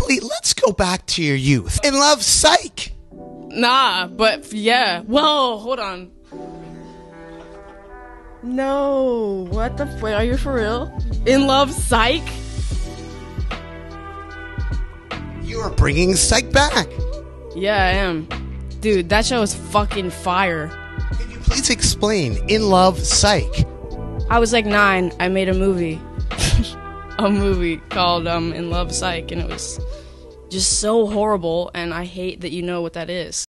Billie, let's go back to your youth. In Love, Psych. Nah, but yeah. Whoa, hold on. No, what the f- are you for real? In Love, Psych? You are bringing Psych back. Yeah, I am. Dude, that show is fucking fire. Can you please explain In Love, Psych? I was like 9. I made a movie. A movie called In Love, Psych, and it was just so horrible, and I hate that you know what that is.